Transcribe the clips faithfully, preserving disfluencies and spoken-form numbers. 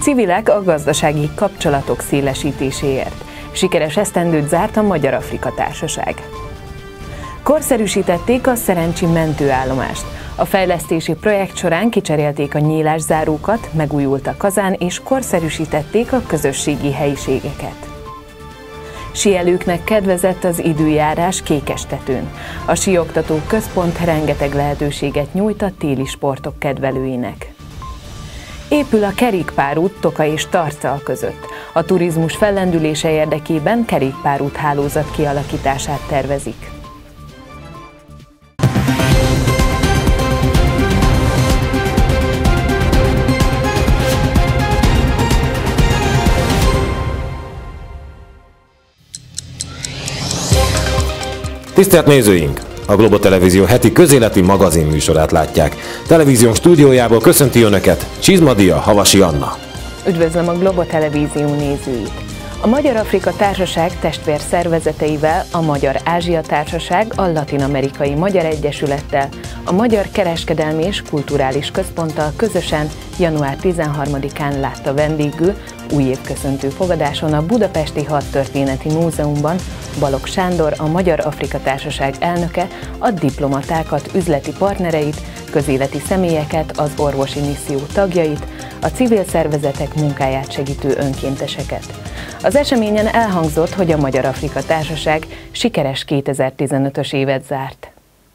civilek a gazdasági kapcsolatok szélesítéséért. Sikeres esztendőt zárt a Magyar-Afrika Társaság. Korszerűsítették a Szerencsi mentőállomást. A fejlesztési projekt során kicserélték a nyílászárókat, megújult a kazán és korszerűsítették a közösségi helyiségeket. Síelőknek kedvezett az időjárás Kékestetőn. A síoktató központ rengeteg lehetőséget nyújt a téli sportok kedvelőinek. Épül a kerékpárút Toka és Tarcal között. A turizmus fellendülése érdekében kerékpárút hálózat kialakítását tervezik. Tisztelt nézőink! A Globo Televízió heti közéleti magazinműsorát látják. Televíziónk stúdiójából köszönti Önöket Csizmadia, Havasi Anna. Üdvözlöm a Globo Televízió nézőit! A Magyar-Afrika Társaság testvér szervezeteivel, a Magyar-Ázsia Társaság, a Latin-amerikai Magyar Egyesülettel, a Magyar Kereskedelmi és Kulturális Központtal közösen január tizenharmadikán látta vendégül új évköszöntő fogadáson a Budapesti Hadtörténeti Múzeumban Balogh Sándor, a Magyar-Afrika Társaság elnöke, a diplomatákat, üzleti partnereit, közéleti személyeket, az orvosi misszió tagjait, a civil szervezetek munkáját segítő önkénteseket. Az eseményen elhangzott, hogy a Magyar-Afrika Társaság sikeres kétezer-tizenötös évet zárt.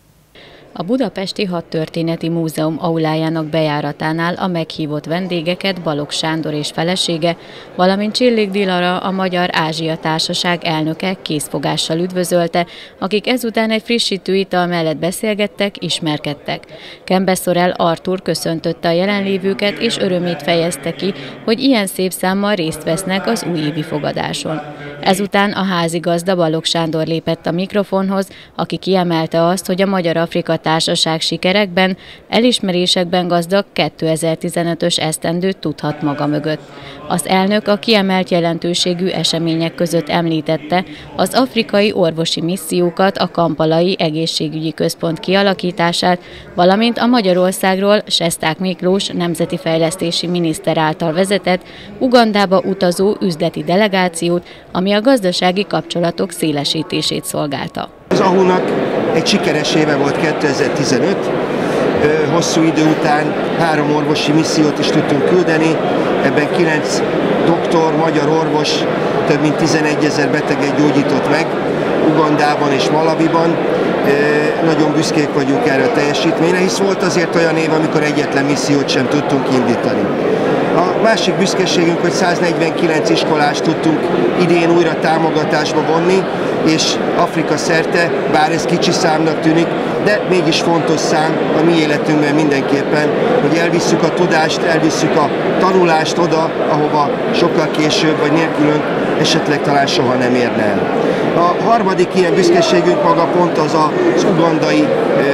A Budapesti Hadtörténeti Múzeum aulájának bejáratánál a meghívott vendégeket Balogh Sándor és felesége, valamint Csillik Dilara, a Magyar-Ázsia Társaság elnöke készfogással üdvözölte, akik ezután egy frissítő ital mellett beszélgettek, ismerkedtek. Kembeszorel Artur köszöntötte a jelenlévőket és örömét fejezte ki, hogy ilyen szép számmal részt vesznek az újévi fogadáson. Ezután a házigazda Balogh Sándor lépett a mikrofonhoz, aki kiemelte azt, hogy a Magyar-Afrika Társaság sikerekben, elismerésekben gazdag kétezer-tizenötös esztendőt tudhat maga mögött. Az elnök a kiemelt jelentőségű események között említette az afrikai orvosi missziókat, a Kampalai Egészségügyi Központ kialakítását, valamint a Magyarországról Sesták Miklós nemzeti fejlesztési miniszter által vezetett Ugandába utazó üzleti delegációt, ami a gazdasági kapcsolatok szélesítését szolgálta. Az á há-nak egy sikeres éve volt kétezer-tizenöt, hosszú idő után három orvosi missziót is tudtunk küldeni, ebben kilenc doktor, magyar orvos több mint tizenegyezer beteget gyógyított meg Ugandában és Malawiban. Nagyon büszkék vagyunk erre a teljesítményre, hisz volt azért olyan év, amikor egyetlen missziót sem tudtunk indítani. A másik büszkeségünk, hogy száznegyvenkilenc iskolást tudtunk idén újra támogatásba vonni, és Afrika szerte, bár ez kicsi számnak tűnik, de mégis fontos szám a mi életünkben mindenképpen, hogy elvisszük a tudást, elvisszük a tanulást oda, ahova sokkal később, vagy nélkülünk esetleg talán soha nem érne el. A harmadik ilyen büszkeségünk maga pont az az ugandai ö,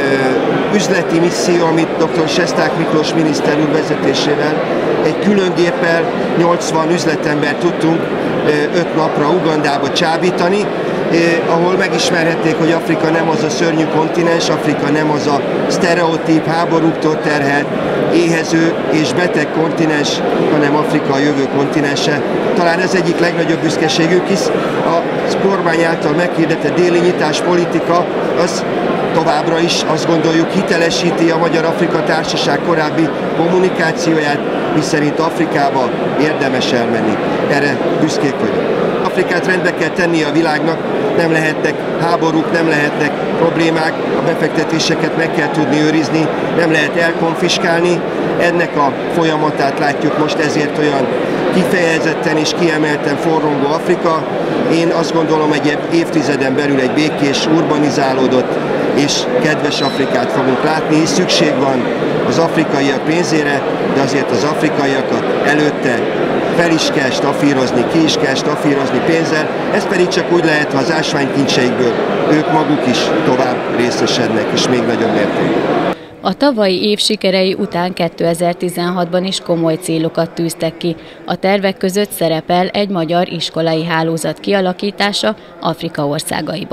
üzleti misszió, amit dr. Sesták Miklós miniszter úr vezetésével egy külön géppel nyolcvan üzletember tudtunk öt napra Ugandába csábítani, Eh, ahol megismerhették, hogy Afrika nem az a szörnyű kontinens, Afrika nem az a sztereotíp, háborúktól terhelt, éhező és beteg kontinens, hanem Afrika a jövő kontinense. Talán ez egyik legnagyobb büszkeségünk, hisz a kormány által meghirdetett déli nyitás politika az továbbra is azt gondoljuk hitelesíti a Magyar-Afrika Társaság korábbi kommunikációját, miszerint Afrikába érdemes elmenni. Erre büszkék vagyunk. Afrikát rendbe kell tenni a világnak, nem lehetnek háborúk, nem lehetnek problémák, a befektetéseket meg kell tudni őrizni, nem lehet elkonfiskálni. Ennek a folyamatát látjuk most, ezért olyan kifejezetten és kiemelten forrongó Afrika. Én azt gondolom, egy évtizeden belül egy békés, urbanizálódott és kedves Afrikát fogunk látni, és szükség van az afrikaiak pénzére, de azért az afrikaiakat előtte fel is kell stafírozni, ki is kell stafírozni pénzzel, ez pedig csak úgy lehet, ha az ásványkincseikből ők maguk is tovább részesednek, és még nagyobb mértékben. A tavalyi év sikerei után kétezer-tizenhatban is komoly célokat tűztek ki. A tervek között szerepel egy magyar iskolai hálózat kialakítása Afrika országaiban.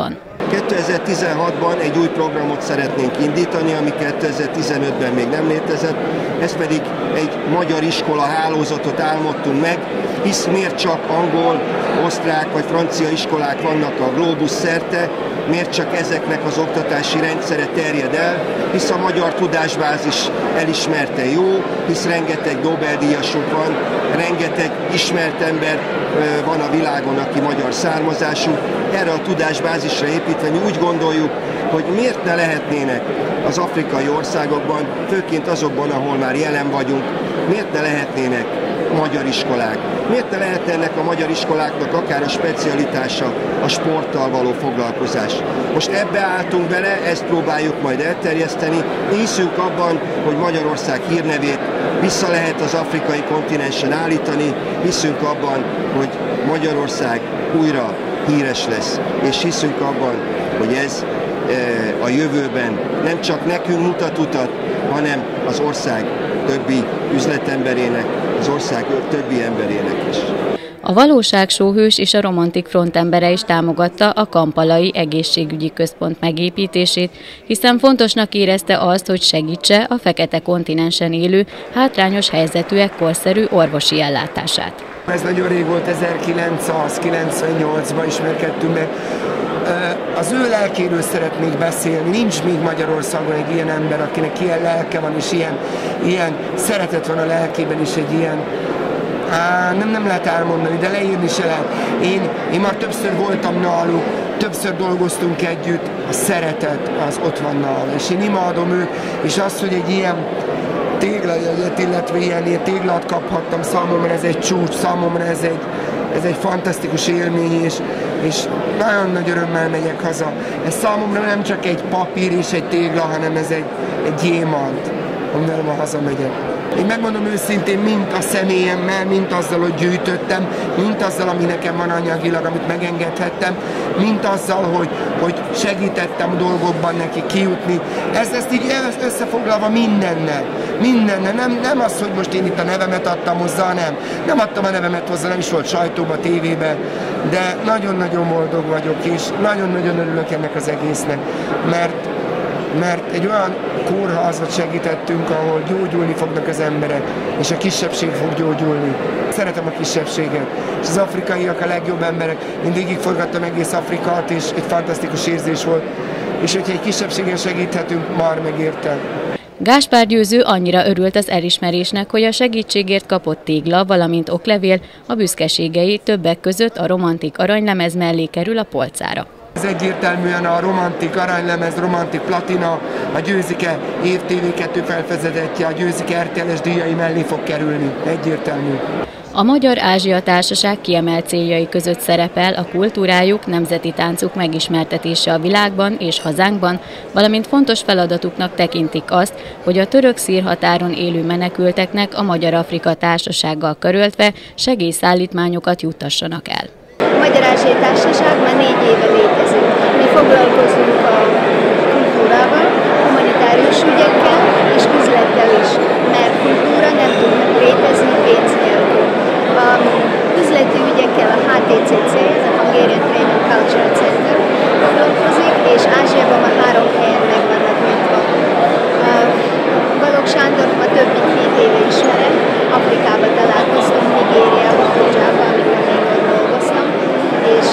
kétezer-tizenhatban egy új programot szeretnénk indítani, ami kétezer-tizenötben még nem létezett, ez pedig egy magyar iskola hálózatot álmodtunk meg, hisz miért csak angol, osztrák vagy francia iskolák vannak a Globus szerte, miért csak ezeknek az oktatási rendszere terjed el, hisz a magyar tudásbázis elismerte jó, hisz rengeteg Nobel-díjasunk van, rengeteg ismert ember van a világon, aki magyar származású. Erre a tudásbázisra építve mi úgy gondoljuk, hogy miért ne lehetnének az afrikai országokban, főként azokban, ahol már jelen vagyunk, miért ne lehetnének magyar iskolák. Miért ne lehetne ennek a magyar iskoláknak akár a specialitása a sporttal való foglalkozás. Most ebbe álltunk bele, ezt próbáljuk majd elterjeszteni. Mi hiszünk abban, hogy Magyarország hírnevét vissza lehet az afrikai kontinensen állítani, hiszünk abban, hogy Magyarország újra híres lesz, és hiszünk abban, hogy ez a jövőben nem csak nekünk mutat utat, hanem az ország többi üzletemberének, az ország többi emberének is. A Valóság Show-hős és a Romantik Front embere is támogatta a Kampalai Egészségügyi Központ megépítését, hiszen fontosnak érezte azt, hogy segítse a fekete kontinensen élő, hátrányos helyzetűek korszerű orvosi ellátását. Ez nagyon rég volt, ezerkilencszázkilencvennyolcban ismerkedtünk meg. Az ő lelkéről szeretnék beszélni. Nincs még Magyarországon egy ilyen ember, akinek ilyen lelke van, és ilyen, ilyen szeretet van a lelkében, és egy ilyen, á, nem, nem lehet elmondani, de leírni se lehet. Én, én már többször voltam náluk, többször dolgoztunk együtt, a szeretet az ott van nála, és én imádom őt, és az, hogy egy ilyen téglajegyet, illetve ilyen, ilyen téglát kaphattam, számomra ez egy csúcs, számomra ez egy, ez egy fantasztikus élmény, és, és nagyon nagy örömmel megyek haza. Ez számomra nem csak egy papír és egy tégla, hanem ez egy, egy gyémánt, amivel ma hazamegyek. Én megmondom őszintén, mint a személyemmel, mint azzal, hogy gyűjtöttem, mint azzal, ami nekem van anyagilag, amit megengedhettem, mint azzal, hogy, hogy segítettem a dolgokban neki kijutni. Ez, ezt így összefoglalva mindennel. Mindennel. Nem, nem az, hogy most én itt a nevemet adtam hozzá, nem. Nem adtam a nevemet hozzá, nem is volt sajtóba, tévébe, de nagyon-nagyon boldog vagyok, és nagyon-nagyon örülök ennek az egésznek, mert mert egy olyan kórházat segítettünk, ahol gyógyulni fognak az emberek, és a kisebbség fog gyógyulni. Szeretem a kisebbséget, és az afrikaiak a legjobb emberek. Én végigforgattam egész Afrikát, és egy fantasztikus érzés volt, és hogyha egy kisebbségen segíthetünk, már megérte. Gáspár Győző annyira örült az elismerésnek, hogy a segítségért kapott tégla, valamint oklevél, a büszkeségei többek között a Romantik aranylemez mellé kerül a polcára. Ez egyértelműen a Romantik aranylemez, Romantik platina, a Győzike év té vé kettő felfedezetje, a Győzike er té el es díjai mellé fog kerülni. Egyértelmű. A Magyar Ázsia Társaság kiemelt céljai között szerepel a kultúrájuk, nemzeti táncuk megismertetése a világban és hazánkban, valamint fontos feladatuknak tekintik azt, hogy a török-szír határon élő menekülteknek a Magyar-Afrika Társasággal karöltve segélyszállítmányokat juttassanak el. A Magyar Ázsia Társaság már négy éve létezik. Mi foglalkozunk a kultúrával, humanitárius ügyekkel és üzlettel is, mert kultúra nem tudnak létezni pénz nélkül. A üzleti ügyekkel a há té cé cé, ez a Hungarian Trade and Cultural Center foglalkozik, és Ázsiában már három helyen meg vannak nyitva. Balogh Sándor ma több mint két éve ismerem, Afrikában találkoztunk, Nigériában, Punjabban, amikor még ott dolgoztam, és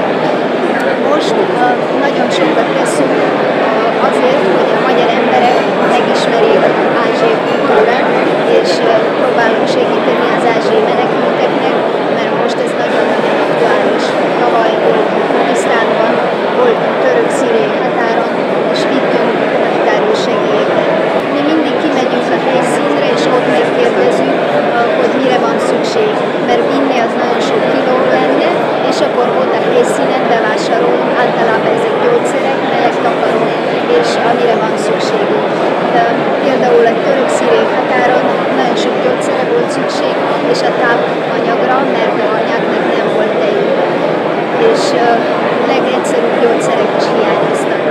most nagyon sokat teszünk azért, hogy a magyar emberek megismerjék ázsiai kultúrát, és próbálunk segíteni az ázsiai menekülteknek, mert most ez nagyon-nagyon aktuális. Tavaly voltunk Pakisztánban, voltunk török-szíriai határon, és vittünk humanitárius segélyeket. Mi mindig kimegyünk a helyszínre, és ott megkérdezzük, hogy mire van szükség, mert vinni az nagyon sok kiló lenne, és akkor ott a helyszínen bevásárolunk, általában ezek gyógyszerek, meleg takarók, és amire van szükségünk. Például a török-szíriai határon nagyon sok gyógyszerre volt szükség, és a tápanyagra, mert a anyáknak nem volt tejük. És a legegyszerűbb gyógyszerek is hiányoztak.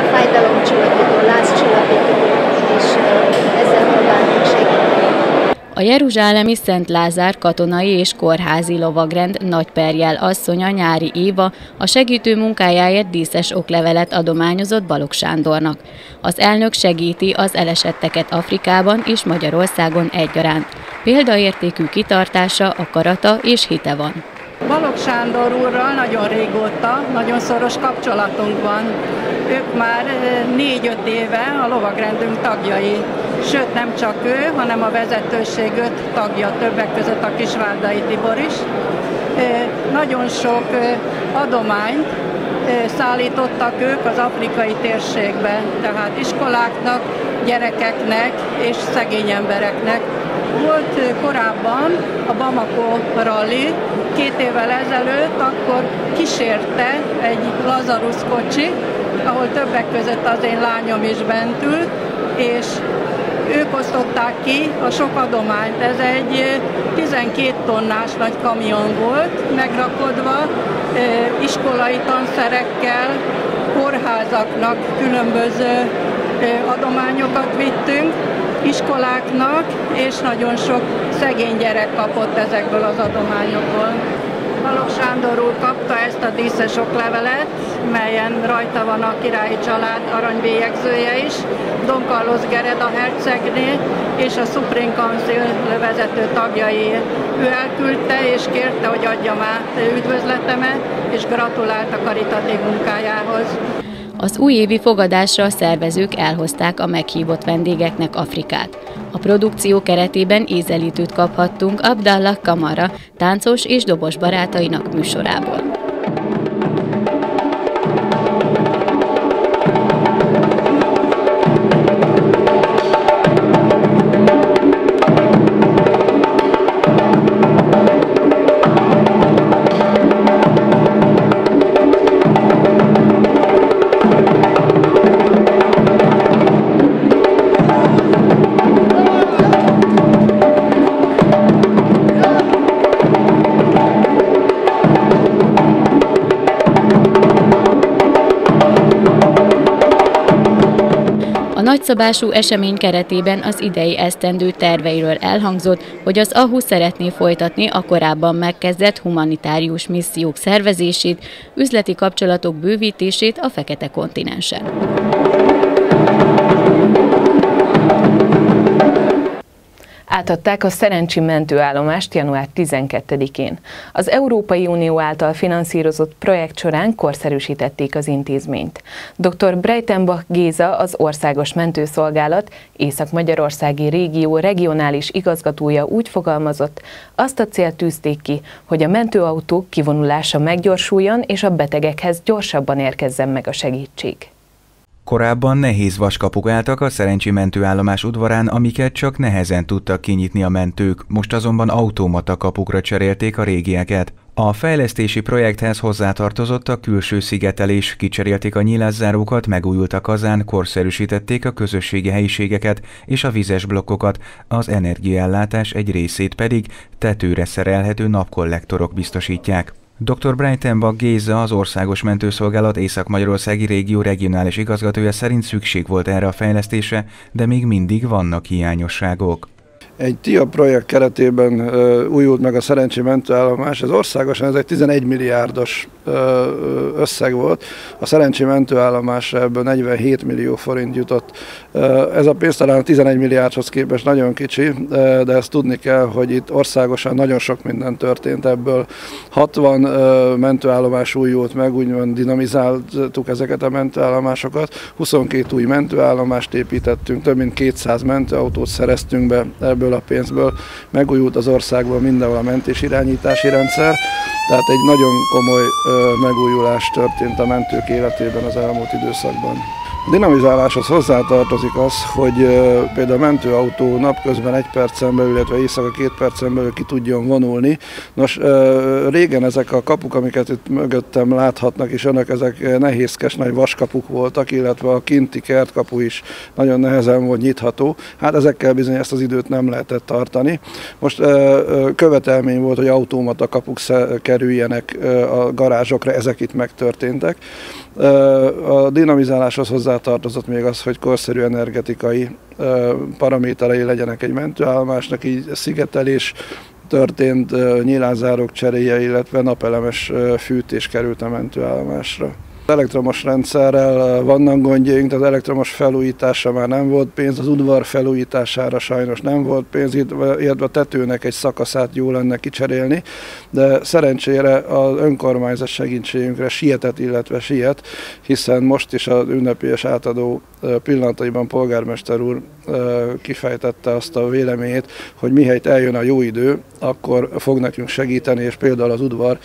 Fájdalomcsillapító, lázcsillapító, és ezzel próbálunk segíteni. A jeruzsálemi Szent Lázár katonai és kórházi lovagrend nagyperjel asszonya, Nyári Éva a segítő munkájáért díszes oklevelet adományozott Balogh Sándornak. Az elnök segíti az elesetteket Afrikában és Magyarországon egyaránt. Példaértékű kitartása, akarata és hite van. Balogh Sándor úrral nagyon régóta, nagyon szoros kapcsolatunk van. Ők már négy-öt éve a lovagrendünk tagjai. Sőt, nem csak ő, hanem a vezetőség öt tagja, többek között a Kisvárdai Tibor is. Nagyon sok adományt szállítottak ők az afrikai térségbe, tehát iskoláknak, gyerekeknek és szegény embereknek. Volt korábban a Bamako Rally, két évvel ezelőtt, akkor kísérte egy Lazarus kocsi, ahol többek között az én lányom is bent ült, és ők osztották ki a sok adományt. Ez egy tizenkét tonnás nagy kamion volt, megrakodva iskolai tanszerekkel, kórházaknak különböző adományokat vittünk, iskoláknak, és nagyon sok szegény gyerek kapott ezekből az adományokból. Balogh Sándor úr kapta ezt a díszes oklevelet, melyen rajta van a királyi család aranybélyegzője is, Don Carlos Gereda hercegné és a Supreme Council vezető tagjai. Ő elküldte és kérte, hogy adjam át üdvözletemet, és gratulált a karitatív munkájához. Az újévi fogadásra a szervezők elhozták a meghívott vendégeknek Afrikát. A produkció keretében ízelítőt kaphattunk Abdallah Kamara, táncos és dobos barátainak műsorából. A nagyszabású esemény keretében az idei esztendő terveiről elhangzott, hogy az á u szeretné folytatni a korábban megkezdett humanitárius missziók szervezését, üzleti kapcsolatok bővítését a fekete kontinensen. Átadták a Szerencsi mentőállomást január tizenkettedikén. Az Európai Unió által finanszírozott projekt során korszerűsítették az intézményt. doktor Breitenbach Géza, az Országos Mentőszolgálat Észak-Magyarországi Régió regionális igazgatója úgy fogalmazott, azt a célt tűzték ki, hogy a mentőautók kivonulása meggyorsuljon és a betegekhez gyorsabban érkezzen meg a segítség. Korábban nehéz vaskapuk álltak a Szerencsi mentőállomás udvarán, amiket csak nehezen tudtak kinyitni a mentők, most azonban automata kapukra cserélték a régieket. A fejlesztési projekthez hozzátartozott a külső szigetelés, kicserélték a nyilászárókat, megújult a kazán, korszerűsítették a közösségi helyiségeket és a vizes blokkokat, az energiaellátás egy részét pedig tetőre szerelhető napkollektorok biztosítják. doktor Breitenbach Géza, az Országos Mentőszolgálat Észak-Magyarországi Régió regionális igazgatója szerint szükség volt erre a fejlesztésre, de még mindig vannak hiányosságok. Egy té i á projekt keretében uh, újult meg a Szerencsi mentőállomás. Ez országosan ez egy tizenegy milliárdos uh, összeg volt. A Szerencsi mentőállomásra ebből negyvenhét millió forint jutott. Uh, ez a pénz talán a tizenegy milliárdhoz képest nagyon kicsi, uh, de ezt tudni kell, hogy itt országosan nagyon sok minden történt ebből. hatvan uh, mentőállomás újult meg, úgymond dinamizáltuk ezeket a mentőállomásokat. huszonkét új mentőállomást építettünk, több mint kétszáz mentőautót szereztünk be ebből a pénzből, megújult az országban mindenhol a mentés irányítási rendszer, tehát egy nagyon komoly ö, megújulás történt a mentők életében az elmúlt időszakban. A dinamizáláshoz hozzátartozik az, hogy ö, például a mentőautó napközben egy percen belül, illetve éjszaka két percen belül ki tudjon vonulni. Nos, ö, régen ezek a kapuk, amiket itt mögöttem láthatnak, és önök ezek nehézkes nagy vaskapuk voltak, illetve a kinti kertkapu is nagyon nehezen volt nyitható. Hát ezekkel bizony ezt az időt nem lehet lehetett tartani. Most követelmény volt, hogy automata kapuk kerüljenek a garázsokra, ezek itt megtörténtek. A dinamizáláshoz hozzátartozott még az, hogy korszerű energetikai paraméterei legyenek egy mentőállomásnak, így szigetelés történt, nyílászárók cseréje, illetve napelemes fűtés került a mentőállomásra. Az elektromos rendszerrel vannak gondjaink, az elektromos felújításra már nem volt pénz, az udvar felújítására sajnos nem volt pénz, illetve a tetőnek egy szakaszát jó lenne kicserélni, de szerencsére az önkormányzat segítségünkre sietett, illetve siet, hiszen most is az ünnepélyes átadó pillanataiban polgármester úr kifejtette azt a véleményét, hogy mihelyt eljön a jó idő, akkor fog nekünk segíteni, és például az udvar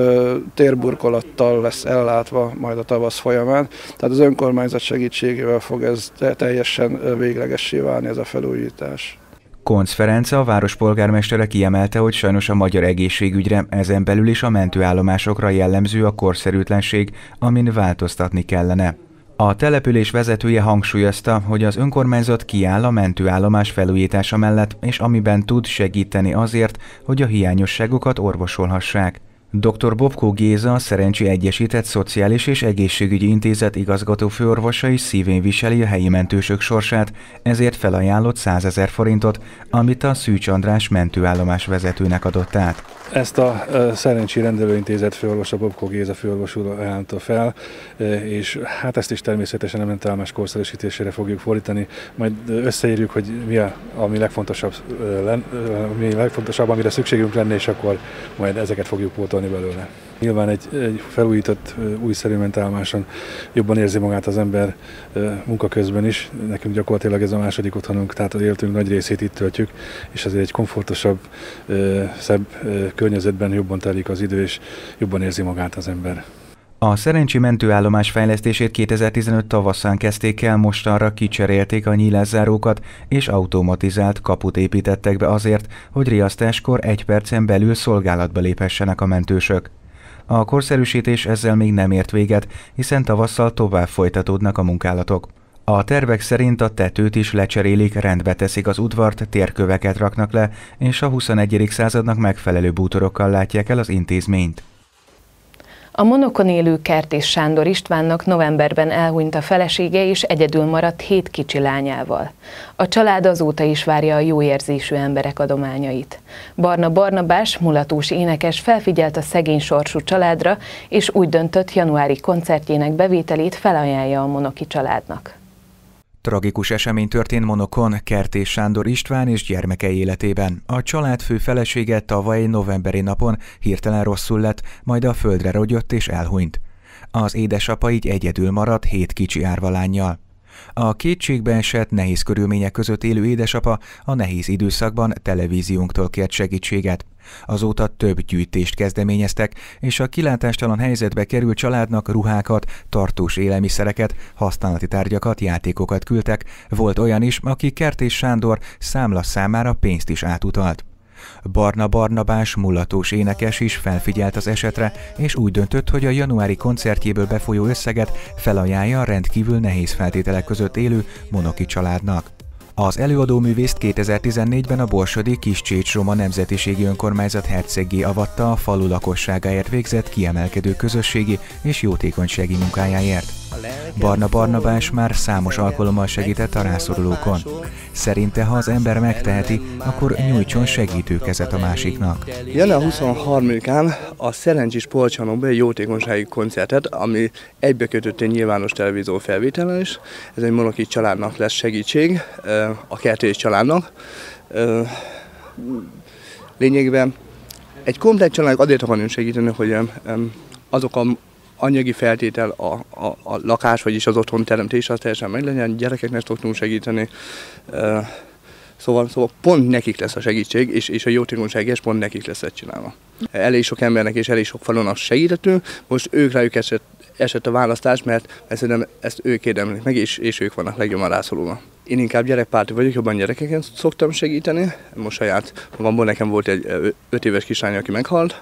térburkolattal lesz ellátva majd a tavasz folyamán. Tehát az önkormányzat segítségével fog ez teljesen véglegessé válni, ez a felújítás. Koncz Ferenc, a várospolgármestere kiemelte, hogy sajnos a magyar egészségügyre, ezen belül is a mentőállomásokra jellemző a korszerűtlenség, amin változtatni kellene. A település vezetője hangsúlyozta, hogy az önkormányzat kiáll a mentőállomás felújítása mellett, és amiben tud segíteni azért, hogy a hiányosságokat orvosolhassák. doktor Bobkó Géza, a Szerencsi Egyesített Szociális és Egészségügyi Intézet igazgató főorvosa is szívén viseli a helyi mentősök sorsát, ezért felajánlott százezer forintot, amit a Szűcs András mentőállomás vezetőnek adott át. Ezt a Szerencsi Rendelőintézet főorvosa Bobkó Géza főorvos úr ajánlotta fel, és hát ezt is természetesen a mentőállomás korszerűsítésére fogjuk fordítani, majd összeírjuk, hogy mi a, ami legfontosabb, ami legfontosabb, amire szükségünk lenne, és akkor majd ezeket fogjuk pótolni belőle. Nyilván egy, egy felújított, újszerű mentállomáson jobban érzi magát az ember munka közben is. Nekünk gyakorlatilag ez a második otthonunk, tehát az életünk nagy részét itt töltjük, és azért egy komfortosabb, szebb környezetben jobban telik az idő, és jobban érzi magát az ember. A Szerencsi mentőállomás fejlesztését kétezer-tizenöt tavaszán kezdték el, mostanra kicserélték a nyílászárókat, és automatizált kaput építettek be azért, hogy riasztáskor egy percen belül szolgálatba léphessenek a mentősök. A korszerűsítés ezzel még nem ért véget, hiszen tavasszal tovább folytatódnak a munkálatok. A tervek szerint a tetőt is lecserélik, rendbe teszik az udvart, térköveket raknak le, és a huszonegyedik századnak megfelelő bútorokkal látják el az intézményt. A Monokon élő Kertész Sándor Istvánnak novemberben elhunyt a felesége, és egyedül maradt hét kicsi lányával. A család azóta is várja a jó érzésű emberek adományait. Barna Barnabás, mulatós énekes felfigyelt a szegény sorsú családra, és úgy döntött, januári koncertjének bevételét felajánlja a Monoki családnak. Tragikus esemény történt Monokon Kertész Sándor István és gyermekei életében. A család fő felesége tavaly novemberi napon hirtelen rosszul lett, majd a földre rogyott és elhunyt. Az édesapa így egyedül maradt hét kicsi árvalánnyal. A kétségbe esett, nehéz körülmények között élő édesapa a nehéz időszakban televíziónktól kért segítséget. Azóta több gyűjtést kezdeményeztek, és a kilátástalan helyzetbe került családnak ruhákat, tartós élelmiszereket, használati tárgyakat, játékokat küldtek. Volt olyan is, aki Kertész Sándor számla számára pénzt is átutalt. Barna Barnabás, mulatós énekes is felfigyelt az esetre, és úgy döntött, hogy a januári koncertjéből befolyó összeget felajánlja a rendkívül nehéz feltételek között élő Monoki családnak. Az előadóművészt kétezer-tizennégyben a borsodi Kis-Csécs-Roma Nemzetiségi Önkormányzat herceggé avatta a falu lakosságáért végzett kiemelkedő közösségi és jótékonysági munkájáért. Barna Barnabás már számos alkalommal segített a rászorulókon. Szerinte, ha az ember megteheti, akkor nyújtson segítőkezet a másiknak. január huszonharmadikán a Szerencsi Sportcsarnokban egy jótékonysági koncertet, ami egybekötött egy nyilvános televízió felvételen is. Ez egy Monoki családnak lesz segítség, a Kertész családnak. Lényegében egy komplet családnak azért akarunk segíteni, hogy azok a anyagi feltétel, a, a, a lakás, vagyis az otthon teremtés, az teljesen meg legyen, gyerekeknek szoktunk segíteni, szóval, szóval pont nekik lesz a segítség, és, és a jótékonyság is pont nekik lesz ezt csinálva. Elég sok embernek és elég sok falunak segítettünk, most ők rájuk esett, esett a választás, mert ezt, ezt ők érdemlik meg, és, és ők vannak legjobban rászorulva. Én inkább gyerekpárti vagyok, jobban gyerekeken szoktam segíteni, most saját magamból nekem volt egy öt éves kislány, aki meghalt.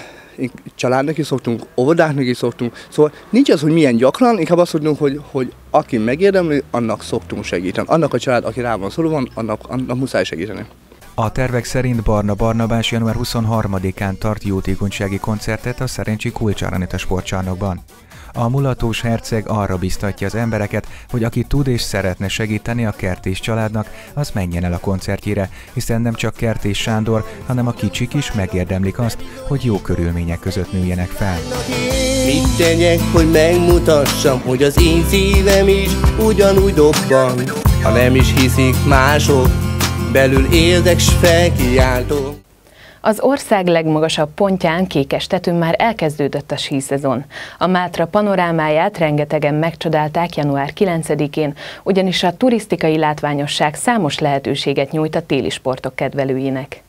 Családnak is szoktunk, óvodáknak is szoktunk, szóval nincs az, hogy milyen gyakran, inkább azt mondjuk, hogy, hogy aki megérdemli, annak szoktunk segíteni. Annak a család, aki rá van szorulva, annak, annak muszáj segíteni. A tervek szerint Barna Barnabás január huszonharmadikán tart jótékonysági koncertet a Szerencsi Kulcsár Anita sportcsarnokban. A mulatós herceg arra biztatja az embereket, hogy aki tud és szeretne segíteni a Kertész családnak, az menjen el a koncertjére, hiszen nem csak Kertész Sándor, hanem a kicsik is megérdemlik azt, hogy jó körülmények között nőjenek fel. Mit tegyek, hogy megmutassam, hogy az én szívem is ugyanúgy dobban, ha nem is hiszik mások, belül érzek s felkiáltok. Az ország legmagasabb pontján, Kékestetőn már elkezdődött a síszezon. A Mátra panorámáját rengetegen megcsodálták január kilencedikén, ugyanis a turisztikai látványosság számos lehetőséget nyújt a téli sportok kedvelőinek.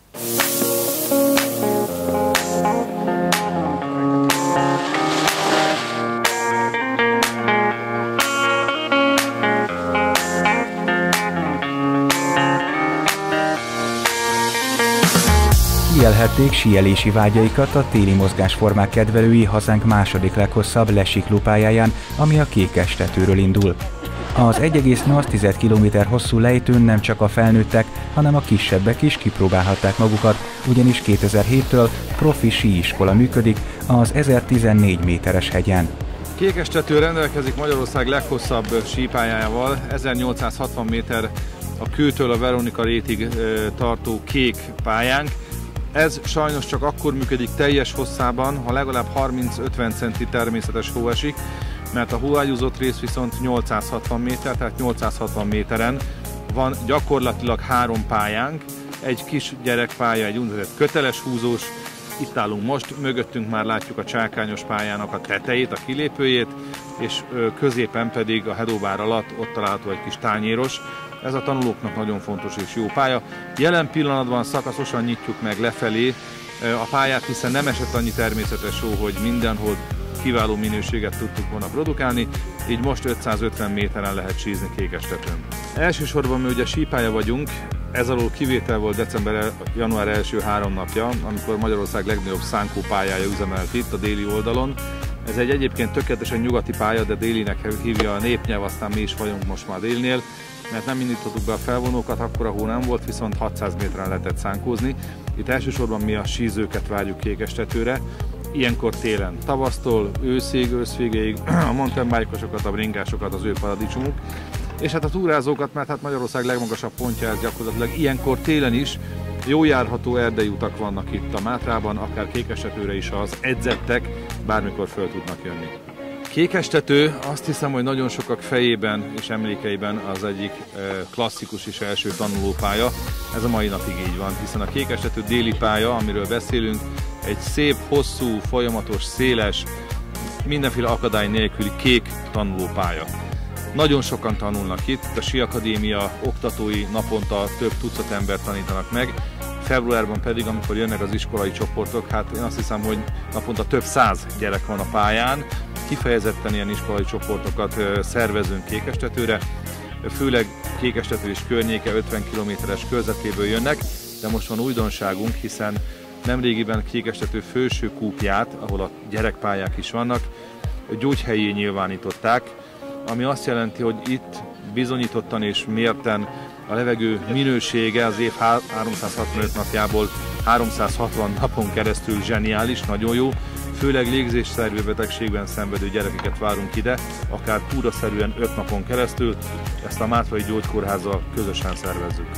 Kiélhették síelési vágyaikat a téli mozgásformák kedvelői hazánk második leghosszabb lesiklópályáján, ami a Kékestetőről indul. Az egy egész nyolc kilométer hosszú lejtőn nem csak a felnőttek, hanem a kisebbek is kipróbálhatták magukat, ugyanis kétezer-héttől profi síiskola működik az ezertizennégy méteres hegyen. Kékestető rendelkezik Magyarország leghosszabb sípályájával, ezernyolcszázhatvan méter a Kőtől a Veronika rétig tartó kék pályánk. Ez sajnos csak akkor működik teljes hosszában, ha legalább harminc-ötven centi természetes hó esik, mert a hóágyúzott rész viszont nyolcszázhatvan méter, tehát nyolcszázhatvan méteren van gyakorlatilag három pályánk, egy kis gyerekpálya, egy úgynevezett köteles húzós, itt állunk most, mögöttünk már látjuk a csákányos pályának a tetejét, a kilépőjét, és középen pedig a hedóbár alatt ott található egy kis tányéros. Ez a tanulóknak nagyon fontos és jó pálya. Jelen pillanatban szakaszosan nyitjuk meg lefelé a pályát, hiszen nem esett annyi természetes hó, hogy mindenhol kiváló minőséget tudtuk volna produkálni, így most ötszázötven méteren lehet sízni Kékestetőn. Elsősorban mi ugye sípálya vagyunk, ez alól kivétel volt december-január első három napja, amikor Magyarország legnagyobb szánkópályája üzemelt itt a déli oldalon. Ez egy egyébként tökéletesen nyugati pálya, de délinek hívja a népnyelv, aztán mi is vagyunk most már délnél, mert nem indítottuk be a felvonókat, akkor a hó nem volt, viszont hatszáz méteren lehetett szánkózni. Itt elsősorban mi a sízőket várjuk Kékestetőre, ilyenkor télen, tavasztól őszig, őszvégéig a mountainbike-osokat, a bringásokat, az ő paradicsomuk, és hát a túrázókat, mert hát Magyarország legmagasabb pontja ez gyakorlatilag ilyenkor télen is. Jó járható erdei utak vannak itt a Mátrában, akár Kékestetőre is az edzettek bármikor föl tudnak jönni. Kékestető azt hiszem, hogy nagyon sokak fejében és emlékeiben az egyik klasszikus és első tanulópálya. Ez a mai napig így van, hiszen a Kékestető déli pálya, amiről beszélünk, egy szép, hosszú, folyamatos, széles, mindenféle akadály nélküli kék tanulópálya. Nagyon sokan tanulnak itt, a Síakadémia oktatói naponta több tucat embert tanítanak meg, februárban pedig, amikor jönnek az iskolai csoportok, hát én azt hiszem, hogy naponta több száz gyerek van a pályán, kifejezetten ilyen iskolai csoportokat szervezünk Kékestetőre, főleg Kékestető és környéke ötven kilométeres körzetéből jönnek, de most van újdonságunk, hiszen nemrégiben Kékestető felső kúpját, ahol a gyerekpályák is vannak, gyógyhelyié nyilvánították, ami azt jelenti, hogy itt bizonyítottan és mérten a levegő minősége az év háromszázhatvanöt napjából háromszázhatvan napon keresztül zseniális, nagyon jó. Főleg légzésszervi betegségben szenvedő gyerekeket várunk ide, akár túraszerűen öt napon keresztül. Ezt a Mátrai Gyógykórházzal közösen szervezzük.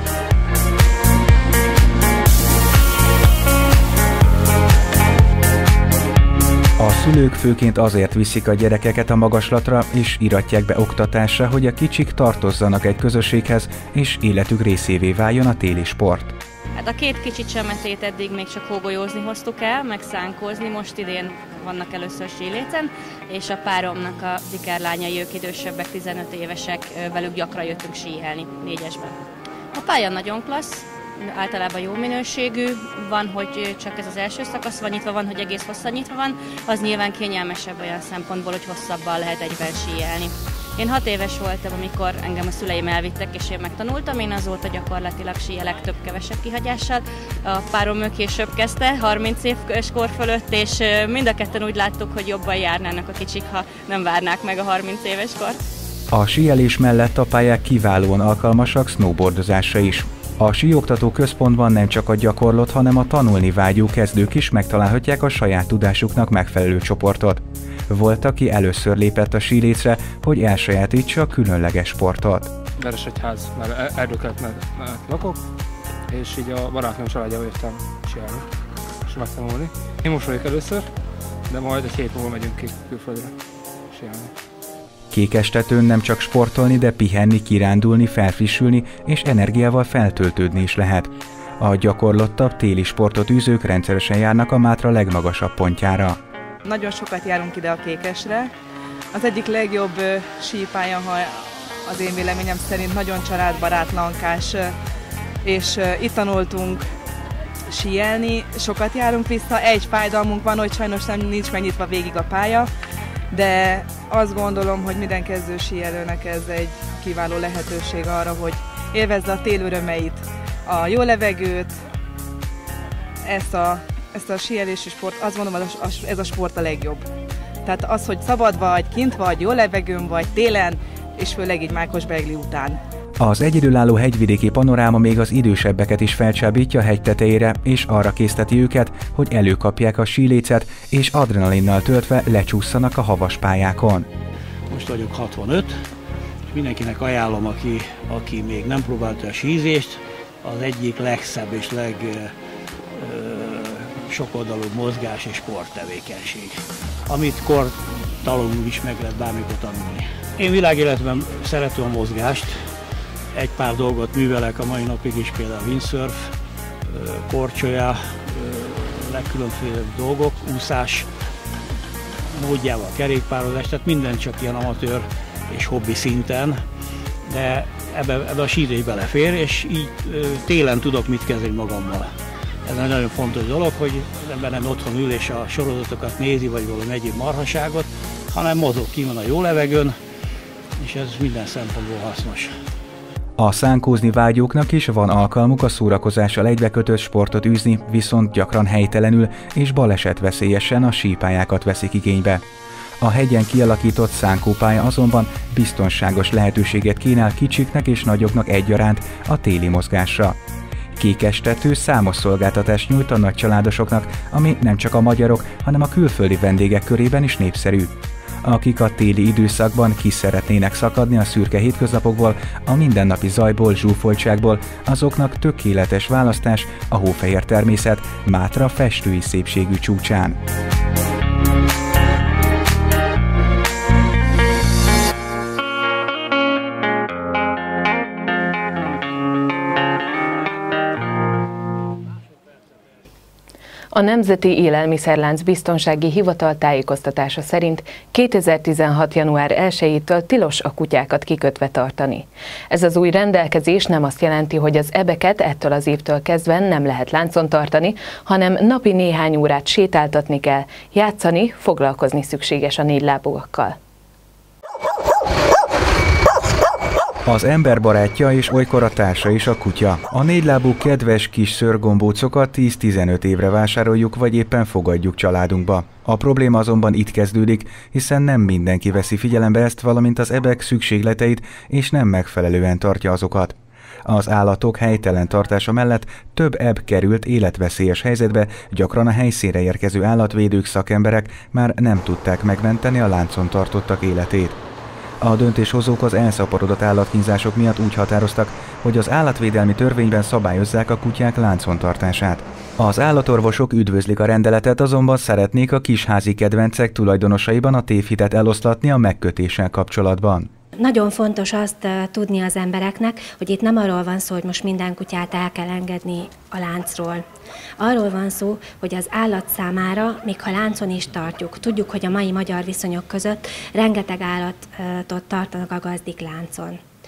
A szülők főként azért viszik a gyerekeket a magaslatra és iratják be oktatásra, hogy a kicsik tartozzanak egy közösséghez, és életük részévé váljon a téli sport. Hát a két kicsi csemetét eddig még csak hógolyózni hoztuk el, meg szánkózni, most idén vannak először sílécen, és a páromnak a zikárlányai, ők idősebbek, tizenöt évesek, velük gyakran jöttünk síelni négyesben. A pálya nagyon klassz, általában jó minőségű, van, hogy csak ez az első szakasz van nyitva, van, hogy egész hosszan nyitva van, az nyilván kényelmesebb olyan szempontból, hogy hosszabban lehet egyben síelni. Én hat éves voltam, amikor engem a szüleim elvittek, és én megtanultam. Én azóta gyakorlatilag síelek több-kevesebb kihagyással. A párom ő később kezdte, harminc éves kor fölött, és mind a ketten úgy láttuk, hogy jobban járnának a kicsik, ha nem várnák meg a harminc éves kort. A síelés mellett a pályák kiválóan alkalmasak snowboardozásra is. A síoktató központban nem csak a gyakorlott, hanem a tanulni vágyó kezdők is megtalálhatják a saját tudásuknak megfelelő csoportot. Volt, aki először lépett a sílécre, hogy elsajátítsa a különleges sportot. Veresegyház, mert Erdőkelt mellett lakok, és így a barátnőm családjába jöttem síelni és megtanulni. Én most vagyok először, de majd egy hét múlva megyünk ki külföldre síelni. Kékestetőn nem csak sportolni, de pihenni, kirándulni, felfrissülni és energiával feltöltődni is lehet. A gyakorlottabb téli sportot űzők rendszeresen járnak a Mátra legmagasabb pontjára. Nagyon sokat járunk ide a Kékesre. Az egyik legjobb sípálya, ha az én véleményem szerint, nagyon családbarát, lankás, és itt tanultunk síelni, sokat járunk vissza. Egy fájdalmunk van, hogy sajnos nem nincs megnyitva végig a pálya, de azt gondolom, hogy minden kezdő síelőnek ez egy kiváló lehetőség arra, hogy élvezze a tél örömeit, a jó levegőt, ezt a, ezt a síelési sport, azt mondom, ez a sport a legjobb. Tehát az, hogy szabad vagy, kint vagy, jó levegőn vagy, télen, és főleg így Mákosbergli után. Az egyedülálló hegyvidéki panoráma még az idősebbeket is felcsábítja a hegy tetejére, és arra készteti őket, hogy előkapják a sílécet, és adrenalinnal töltve lecsúszanak a havas pályákon. Most vagyok hatvanöt, és mindenkinek ajánlom, aki, aki még nem próbálta a sízést, az egyik legszebb és leg sokoldalú mozgás és sporttevékenység, amit kortalanul is meg lehet bármikor tanulni. Én világéletben szeretem a mozgást, egy pár dolgot művelek a mai napig is, például windsurf, korcsolya, legkülönfélebb dolgok, úszás, módjával kerékpározás, tehát minden csak ilyen amatőr és hobbi szinten, de ebbe, ebbe a sízés belefér, és így télen tudok mit kezdeni magammal. Ez egy nagyon fontos dolog, hogy az ember nem otthon ül és a sorozatokat nézi, vagy valami egyéb marhaságot, hanem mozog, ki van a jó levegőn, és ez minden szempontból hasznos. A szánkózni vágyóknak is van alkalmuk a szórakozással egybekötött sportot űzni, viszont gyakran helytelenül és balesetveszélyesen a sípályákat veszik igénybe. A hegyen kialakított szánkópálya azonban biztonságos lehetőséget kínál kicsiknek és nagyoknak egyaránt a téli mozgásra. Kékestető számos szolgáltatást nyújt a nagycsaládosoknak, ami nem csak a magyarok, hanem a külföldi vendégek körében is népszerű. Akik a téli időszakban ki szeretnének szakadni a szürke hétköznapokból, a mindennapi zajból, zsúfoltságból, azoknak tökéletes választás a hófehér természet Mátra festői szépségű csúcsán. A Nemzeti Élelmiszerlánc Biztonsági Hivatal tájékoztatása szerint kétezer-tizenhat. január elsejétől tilos a kutyákat kikötve tartani. Ez az új rendelkezés nem azt jelenti, hogy az ebeket ettől az évtől kezdve nem lehet láncon tartani, hanem napi néhány órát sétáltatni kell, játszani, foglalkozni szükséges a négylábúakkal. Az ember barátja és olykor a társa is a kutya. A négylábú kedves kis szőrgombócokat tíz-tizenöt évre vásároljuk, vagy éppen fogadjuk családunkba. A probléma azonban itt kezdődik, hiszen nem mindenki veszi figyelembe ezt, valamint az ebek szükségleteit, és nem megfelelően tartja azokat. Az állatok helytelen tartása mellett több eb került életveszélyes helyzetbe, gyakran a helyszínre érkező állatvédők, szakemberek már nem tudták megmenteni a láncon tartottak életét. A döntéshozók az elszaporodott állatkínzások miatt úgy határoztak, hogy az állatvédelmi törvényben szabályozzák a kutyák láncon tartását. Az állatorvosok üdvözlik a rendeletet, azonban szeretnék a kisházi kedvencek tulajdonosaiban a tévhitet eloszlatni a megkötéssel kapcsolatban. Nagyon fontos azt tudni az embereknek, hogy itt nem arról van szó, hogy most minden kutyát el kell engedni a láncról. Arról van szó, hogy az állat számára, még ha láncon is tartjuk, tudjuk, hogy a mai magyar viszonyok között rengeteg állatot tartanak a gazdik láncon.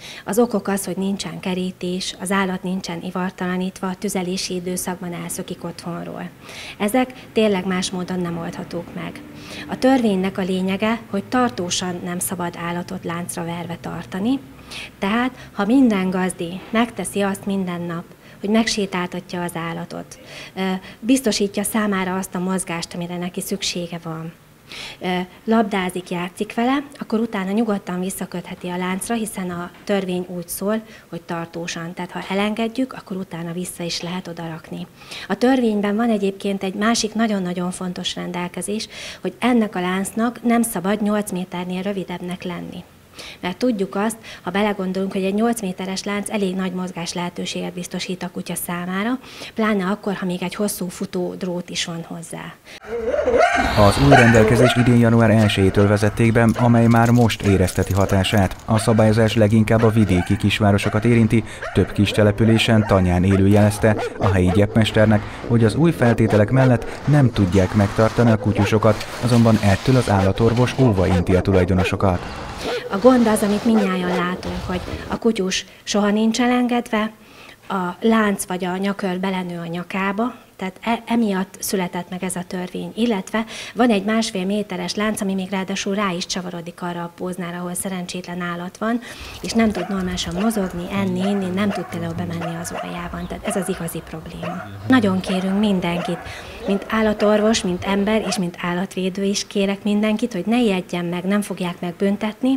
Az okok az, hogy nincsen kerítés, az állat nincsen ivartalanítva, a tüzelési időszakban elszökik otthonról. Ezek tényleg más módon nem oldhatók meg. A törvénynek a lényege, hogy tartósan nem szabad állatot láncra verve tartani, tehát ha minden gazdi megteszi azt minden nap, hogy megsétáltatja az állatot, biztosítja számára azt a mozgást, amire neki szüksége van, labdázik, játszik vele, akkor utána nyugodtan visszakötheti a láncra, hiszen a törvény úgy szól, hogy tartósan. Tehát ha elengedjük, akkor utána vissza is lehet odarakni. A törvényben van egyébként egy másik nagyon-nagyon fontos rendelkezés, hogy ennek a láncnak nem szabad nyolc méternél rövidebbnek lenni. Mert tudjuk azt, ha belegondolunk, hogy egy nyolc méteres lánc elég nagy mozgás lehetőséget biztosít a kutya számára, pláne akkor, ha még egy hosszú futó drót is van hozzá. Az új rendelkezést idén január elsejétől vezették be, amely már most érezteti hatását. A szabályozás leginkább a vidéki kisvárosokat érinti, több kis településen Tanyán élő jelezte a helyi gyepmesternek, hogy az új feltételek mellett nem tudják megtartani a kutyusokat, azonban ettől az állatorvos óva inti a tulajdonosokat. A gond az, amit mindnyájan látunk, hogy a kutyus soha nincs elengedve, a lánc vagy a nyakör belenő a nyakába, tehát e, emiatt született meg ez a törvény. Illetve van egy másfél méteres lánc, ami még ráadásul rá is csavarodik arra a póznára, ahol szerencsétlen állat van, és nem tud normálisan mozogni, enni, inni, nem tud például bemenni az orjában. Tehát ez az igazi probléma. Nagyon kérünk mindenkit, mint állatorvos, mint ember és mint állatvédő is kérek mindenkit, hogy ne ijedjen meg, nem fogják megbüntetni,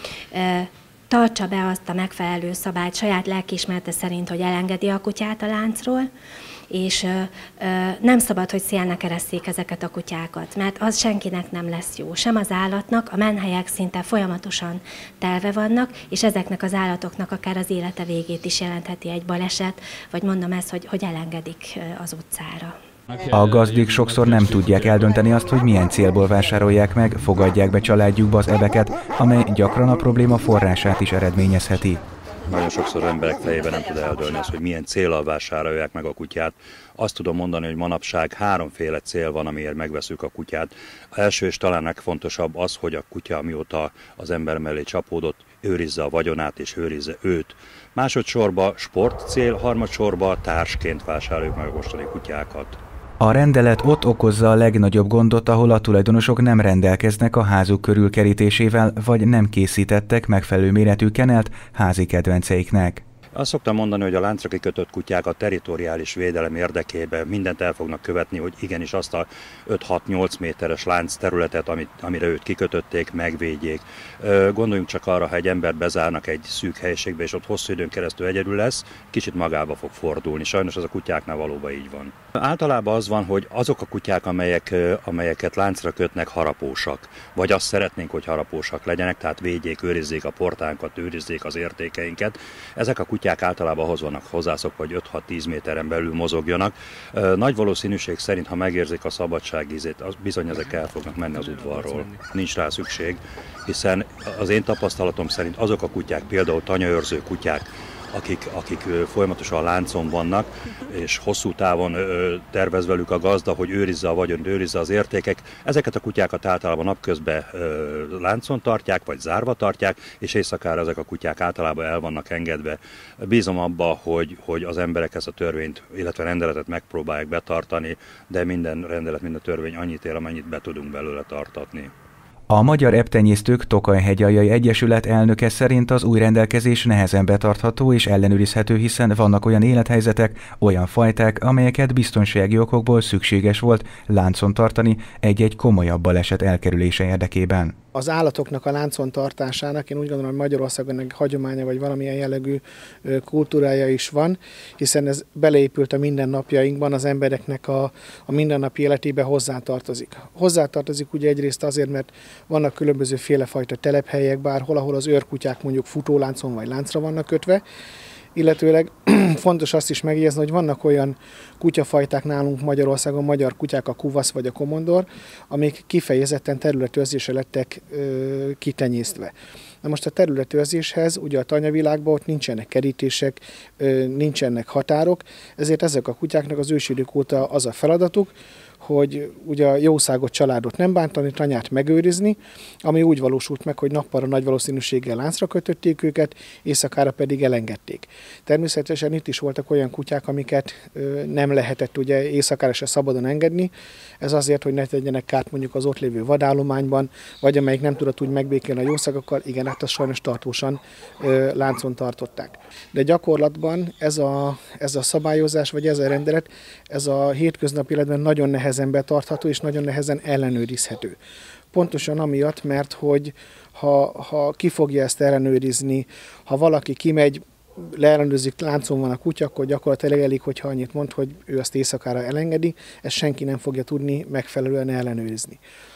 tartsa be azt a megfelelő szabályt saját lelkiismerete szerint, hogy elengedi a kutyát a láncról, és ö, ö, nem szabad, hogy szélnek eresszék ezeket a kutyákat, mert az senkinek nem lesz jó. Sem az állatnak, a menhelyek szinte folyamatosan telve vannak, és ezeknek az állatoknak akár az élete végét is jelentheti egy baleset, vagy mondom ezt, hogy, hogy elengedik az utcára. A gazdik sokszor nem tudják eldönteni azt, hogy milyen célból vásárolják meg, fogadják be családjukba az ebeket, amely gyakran a probléma forrását is eredményezheti. Nagyon sokszor az emberek fejében nem tud eldőlni azt, hogy milyen céllal vásárolják meg a kutyát. Azt tudom mondani, hogy manapság háromféle cél van, amiért megveszünk a kutyát. Az első és talán legfontosabb az, hogy a kutya mióta az ember mellé csapódott, őrizze a vagyonát és őrizze őt. Másodszorban sportcél, harmadsorban társként vásároljuk meg a mostani kutyákat. A rendelet ott okozza a legnagyobb gondot, ahol a tulajdonosok nem rendelkeznek a házuk körülkerítésével, vagy nem készítettek megfelelő méretű kenelt házi kedvenceiknek. Azt szoktam mondani, hogy a láncra kikötött kutyák a territoriális védelem érdekében mindent el fognak követni, hogy igenis azt a öt-hat-nyolc méteres lánc területet, amit, amire őt kikötötték, megvédjék. Gondoljunk csak arra, ha egy embert bezárnak egy szűk helyiségbe, és ott hosszú időn keresztül egyedül lesz, kicsit magába fog fordulni. Sajnos az a kutyáknál valóban így van. Általában az van, hogy azok a kutyák, amelyek, amelyeket láncra kötnek, harapósak. Vagy azt szeretnénk, hogy harapósak legyenek, tehát védjék, őrizzék a portánkat, őrizzék az értékeinket. Ezek a kutyák általában ahhoz vannak hozzászokva, hogy öt-hat-tíz méteren belül mozogjanak. Nagy valószínűség szerint, ha megérzik a szabadság ízét, bizony ezek el fognak menni az udvarról. Nincs rá szükség, hiszen az én tapasztalatom szerint azok a kutyák, például tanyaőrző kutyák, akik, akik folyamatosan a láncon vannak, és hosszú távon tervez velük a gazda, hogy őrizze a vagyont, őrizze az értékek. Ezeket a kutyákat általában napközben láncon tartják, vagy zárva tartják, és éjszakára ezek a kutyák általában el vannak engedve. Bízom abba, hogy, hogy az emberek ezt a törvényt, illetve rendeletet megpróbálják betartani, de minden rendelet, minden törvény annyit ér, amennyit be tudunk belőle tartatni. A Magyar Ebbtenyésztők Tokaj-hegyaljai Egyesület elnöke szerint az új rendelkezés nehezen betartható és ellenőrizhető, hiszen vannak olyan élethelyzetek, olyan fajták, amelyeket biztonsági okokból szükséges volt láncon tartani egy-egy komolyabb baleset elkerülése érdekében. Az állatoknak a láncon tartásának én úgy gondolom, hogy Magyarországon egy hagyománya vagy valamilyen jellegű kultúrája is van, hiszen ez beleépült a mindennapjainkban, az embereknek a, a mindennapi életébe hozzátartozik. Hozzátartozik ugye egyrészt azért, mert vannak különböző félefajta telephelyek, bárhol, ahol az őrkutyák mondjuk futóláncon vagy láncra vannak kötve, illetőleg fontos azt is megjegyezni, hogy vannak olyan kutyafajták nálunk Magyarországon, magyar kutyák, a kuvasz vagy a komondor, amik kifejezetten területőrzésre lettek ö, kitenyésztve. Na most a területőrzéshez, ugye a tanyavilágban ott nincsenek kerítések, ö, nincsenek határok, ezért ezek a kutyáknak az ősidők óta az a feladatuk, hogy ugye a jószágot, családot nem bántani, tanyát megőrizni, ami úgy valósult meg, hogy nappalra nagy valószínűséggel láncra kötötték őket, éjszakára pedig elengedték. Természetesen itt is voltak olyan kutyák, amiket nem lehetett ugye éjszakára se szabadon engedni. Ez azért, hogy ne tegyenek kárt mondjuk az ott lévő vadállományban, vagy amelyik nem tudott úgy megbékélni a jószágokkal, igen, hát azt sajnos tartósan ö, láncon tartották. De gyakorlatban ez a, ez a szabályozás, vagy ez a rendelet, ez a hétköznapi életben nagyon nehezen betartható, és nagyon nehezen ellenőrizhető. Pontosan amiatt, mert hogy ha, ha ki fogja ezt ellenőrizni, ha valaki kimegy, leellenőrzik, láncon van a kutya, akkor gyakorlatilag elég, hogyha annyit mond, hogy ő azt éjszakára elengedi, ezt senki nem fogja tudni megfelelően ellenőrizni.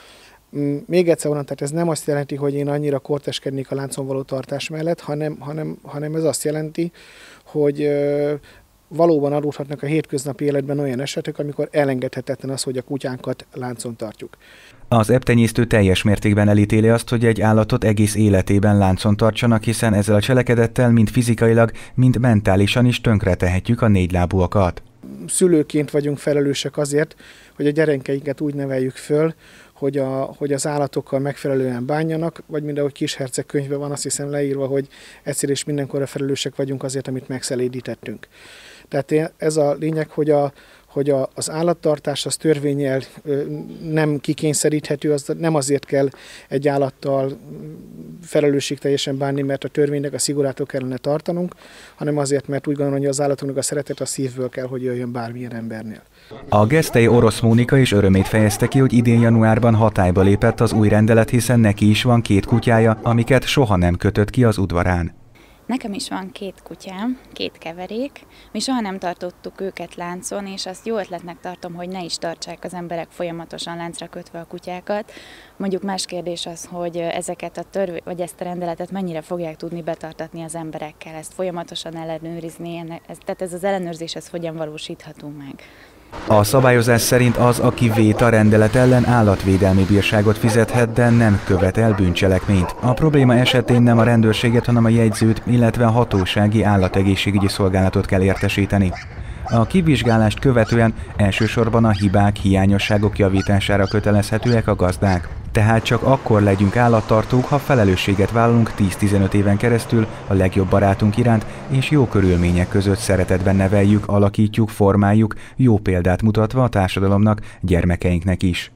Még egyszer mondom, tehát ez nem azt jelenti, hogy én annyira korteskednék a láncon való tartás mellett, hanem, hanem, hanem ez azt jelenti, hogy valóban adódhatnak a hétköznapi életben olyan esetek, amikor elengedhetetlen az, hogy a kutyánkat láncon tartjuk. Az eptenyésztő teljes mértékben elítéli azt, hogy egy állatot egész életében láncon tartsanak, hiszen ezzel a cselekedettel mind fizikailag, mind mentálisan is tönkretehetjük a négylábúakat. Szülőként vagyunk felelősek azért, hogy a gyerekeinket úgy neveljük föl, hogy, a, hogy az állatokkal megfelelően bánjanak, vagy mindahogy Kisherceg könyvben van azt hiszem leírva, hogy egyszer és mindenkorra felelősek vagyunk azért, amit megszelédítettünk. Tehát ez a lényeg, hogy, a, hogy a, az állattartás az törvénnyel nem kikényszeríthető, az nem azért kell egy állattal felelősségteljesen bánni, mert a törvénynek a szigorától kellene tartanunk, hanem azért, mert úgy gondolom, hogy az állatoknak a szeretet a szívből kell, hogy jöjjön bármilyen embernél. A gesztei Orosz Mónika is örömét fejezte ki, hogy idén januárban hatályba lépett az új rendelet, hiszen neki is van két kutyája, amiket soha nem kötött ki az udvarán. Nekem is van két kutyám, két keverék. Mi soha nem tartottuk őket láncon, és azt jó ötletnek tartom, hogy ne is tartsák az emberek folyamatosan láncra kötve a kutyákat. Mondjuk más kérdés az, hogy ezeket a törv, vagy ezt a rendeletet mennyire fogják tudni betartatni az emberekkel, ezt folyamatosan ellenőrizni, ez, tehát ez az ellenőrzés, ez hogyan valósítható meg. A szabályozás szerint az, aki vét a rendelet ellen, állatvédelmi bírságot fizethet, de nem követel bűncselekményt. A probléma esetén nem a rendőrséget, hanem a jegyzőt, illetve a hatósági állategészségügyi szolgálatot kell értesíteni. A kivizsgálást követően elsősorban a hibák, hiányosságok javítására kötelezhetőek a gazdák. Tehát csak akkor legyünk állattartók, ha felelősséget vállalunk tíz-tizenöt éven keresztül a legjobb barátunk iránt, és jó körülmények között szeretetben neveljük, alakítjuk, formáljuk, jó példát mutatva a társadalomnak, gyermekeinknek is.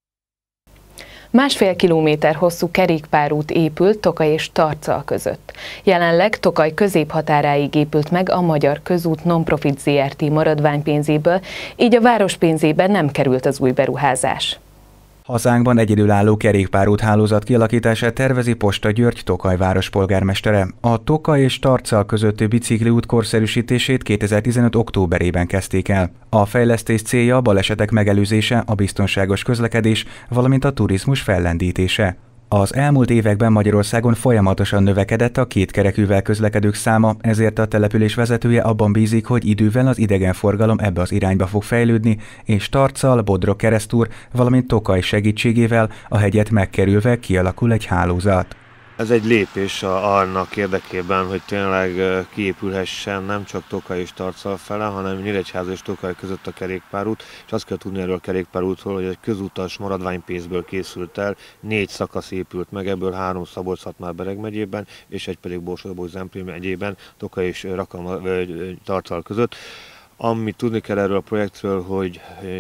Másfél kilométer hosszú kerékpárút épült Tokaj és Tarcal között. Jelenleg Tokaj középhatáráig épült meg a Magyar Közút Nonprofit zé er té maradványpénzéből, így a város pénzében nem került az új beruházás. Hazánkban egyedülálló kerékpárút hálózat kialakítását tervezi Posta György Tokaj várospolgármestere. A Tokaj és Tarcal közötti bicikliút korszerűsítését kétezer-tizenöt októberében kezdték el. A fejlesztés célja a balesetek megelőzése, a biztonságos közlekedés, valamint a turizmus fellendítése. Az elmúlt években Magyarországon folyamatosan növekedett a kétkerekűvel közlekedők száma, ezért a település vezetője abban bízik, hogy idővel az idegenforgalom ebbe az irányba fog fejlődni, és Tarcal, Bodrog keresztúr, valamint Tokaj segítségével a hegyet megkerülve kialakul egy hálózat. Ez egy lépés annak érdekében, hogy tényleg kiépülhessen nem csak Tokaj és Tarcal fele, hanem Nyíregyháza és Tokaj között a kerékpárút, és azt kell tudni erről a kerékpárútról, hogy egy közutas maradványpénzből készült el, négy szakasz épült meg, ebből három Szabolcs-Szatmár-Bereg megyében, és egy pedig Borsod-Abaúj-Zemplén megyében, Tokaj és Rakama, Tarcal között. Amit tudni kell erről a projektről, hogy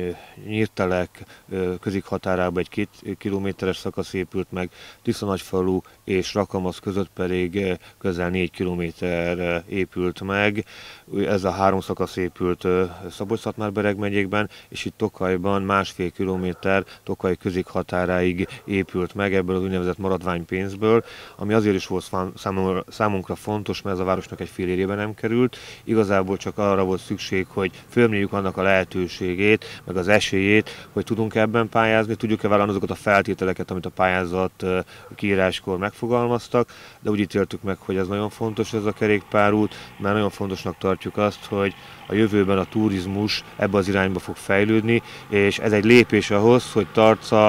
Nyírtelek közik határába egy két kilométeres szakasz épült meg, Tiszanagyfalu és Rakamasz között pedig közel négy kilométer épült meg. Ez a három szakasz épült Szabolcs-Szatmár-Bereg megyékben, és itt Tokajban másfél kilométer Tokaj közik határáig épült meg ebből az úgynevezett maradványpénzből, ami azért is volt számunkra fontos, mert ez a városnak egy fél évben nem került. Igazából csak arra volt szükség, hogy fölmérjük annak a lehetőségét, meg az esélyét, hogy tudunk ebben pályázni, tudjuk-e vállalni azokat a feltételeket, amit a pályázat kiíráskor megfogalmaztak, de úgy ítéltük meg, hogy ez nagyon fontos ez a kerékpárút, mert nagyon fontosnak tartjuk azt, hogy a jövőben a turizmus ebbe az irányba fog fejlődni, és ez egy lépés ahhoz, hogy Tarcal,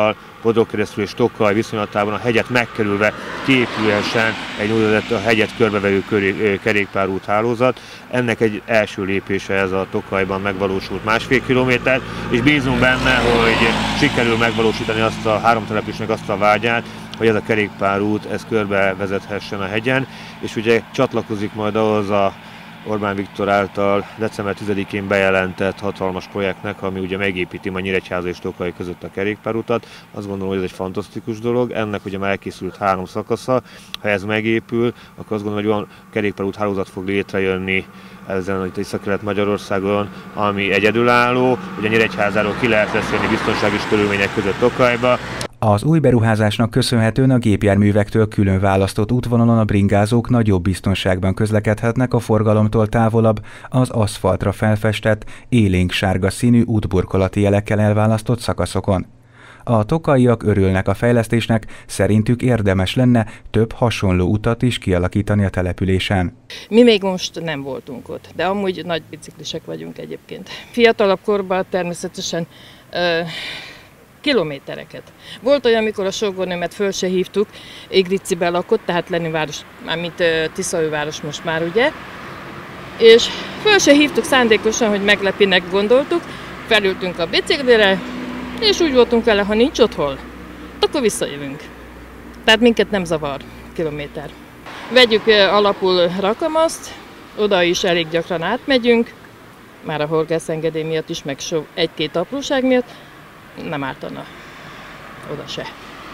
Bodrogkeresztül és Tokaj viszonylatában a hegyet megkerülve kiépülhessen egy úgynevezett a hegyet körbevevő kerékpárút hálózat. Ennek egy első lépése ez a Tokajban megvalósult másfél kilométer, és bízunk benne, hogy sikerül megvalósítani azt a három településnek azt a vágyát, hogy ez a kerékpárút ez körbe vezethessen a hegyen, és ugye csatlakozik majd ahhoz a Orbán Viktor által december tizedikén bejelentett hatalmas projektnek, ami ugye megépíti a Nyíregyháza és Tokaj között a kerékpárutat. Azt gondolom, hogy ez egy fantasztikus dolog. Ennek ugye már elkészült három szakasza. Ha ez megépül, akkor azt gondolom, hogy olyan kerékpárút hálózat fog létrejönni ezen a Észak-Kelet-Magyarországon, ami egyedülálló. Ugye Nyíregyházáról ki lehet beszélni biztonságos körülmények között Tokajba. Az új beruházásnak köszönhetően a gépjárművektől külön választott útvonalon a bringázók nagyobb biztonságban közlekedhetnek a forgalomtól távolabb, az aszfaltra felfestett, élénk sárga színű útburkolati jelekkel elválasztott szakaszokon. A tokaiak örülnek a fejlesztésnek, szerintük érdemes lenne több hasonló utat is kialakítani a településen. Mi még most nem voltunk ott, de amúgy nagy biciklisek vagyunk egyébként. Fiatalabb korban természetesen ö, kilométereket. Volt olyan, amikor a sógornőmet föl se hívtuk, Égriciben lakott, tehát Leninváros, mármint Tiszaújváros most már ugye, és föl se hívtuk szándékosan, hogy meglepinek gondoltuk, felültünk a biciklire, és úgy voltunk vele, ha nincs otthon, akkor visszajövünk. Tehát minket nem zavar kilométer. Vegyük alapul Rakamaszt, oda is elég gyakran átmegyünk, már a horgászengedély miatt is, meg egy-két apróság miatt, nem ártana oda se.